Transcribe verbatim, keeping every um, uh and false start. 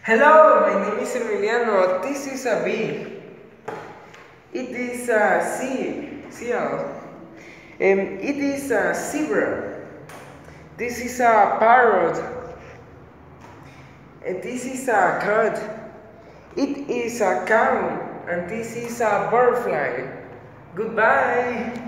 Hello, my name is Emiliano. This is a bee. It is a sea, seal. Um, it is a zebra. This is a parrot. And this is a cat. It is a cow. And this is a butterfly. Goodbye.